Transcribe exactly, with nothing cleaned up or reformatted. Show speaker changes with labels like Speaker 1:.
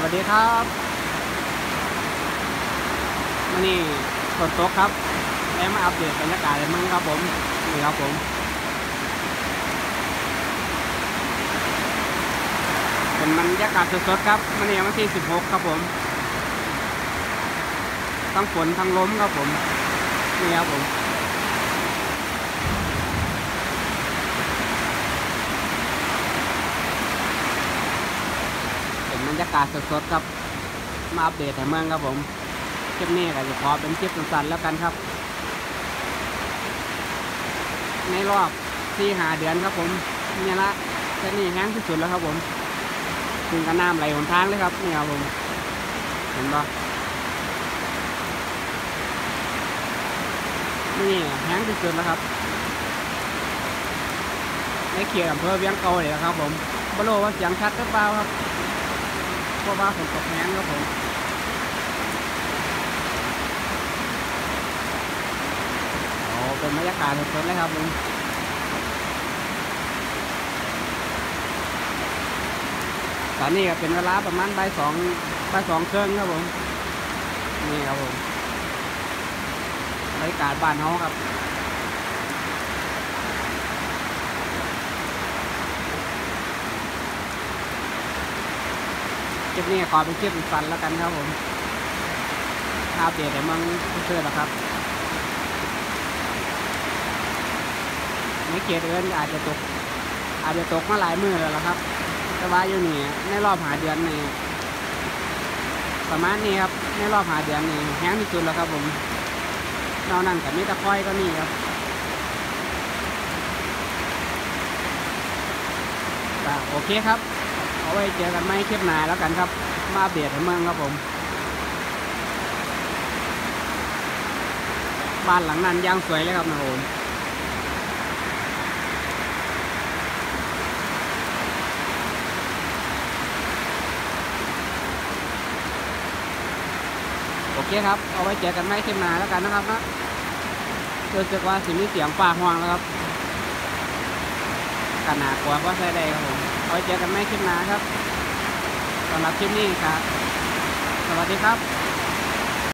Speaker 1: วัสดีครับวันนี้ฝนตกครับแล้วมาอัปเดตบรรยากาศเลยมั้งครับผมนี่ครับผมเป็นบรรยากาศสดๆครับวันนี้วันที่สิบหกครับผมทั้งฝนทั้งลมครับผมนี่ครับผมเป็นบรรยากาศสดๆครับมาอัปเดตให้เมืองครับผมคลิปนี้ก็จะขอเป็นคลิปสั้นๆแล้วกันครับในรอบที่หาเดือนครับผมนี่ละแค่นี้แห้งที่สุดแล้วครับผมถึงกับน้ำไหลหนทางเลยครับนี่ครับผมเห็นปะนี่แห้งที่สุดแล้วครับในเขตอำเภอเวียงเก่าเลยครับผมบโลว่าเสียงชัดหรือเปล่าครับเพราะว่าฝนตกแห้งครับผมโอ้เป็นบรรยากาศสดๆเลยครับผมตอนนี้ก็เป็นเวลาประมาณบ่ายสองบ่ายสองครึ่งครับผมนี่ครับผมบรรยากาศบ้านเฮาครับคลิปนี้ขอเป็นคลิปสั้นแล้วกันครับผมอัปเดตให้มึงเชื่อแล้วครับในเขตเอิ้นอาจจะตกอาจจะตกมาหลายมื้อแล้วล่ะครับแต่ว่าอยู่นี่ในรอบหาเดือนนี่ประมาณนี้ครับในรอบหาเดือนนี่แห้งที่สุดแล้วครับผมนอกนั้นกับมีตะไคร้ก็นี่ครับโอเคครับเอาไว้เจอกันใหม่คลิปหน้าแล้วกันครับมาอัปเดตให้เมืองครับผมบ้านหลังนั้นย่างสวยเลยครับนะผมโอเคครับเอาไว้เจอกันใหม่คลิปหน้าแล้วกันนะครับนะรู้สึกว่าสิ่งนี้เสียงฟ้าห้องแล้วครับขนาดกว่าก็ใช้ได้ครับผมเอาไว้เจอกันใหม่คลิปหน้าครับสำหรับคลิปนี้ครับสวัสดีครับ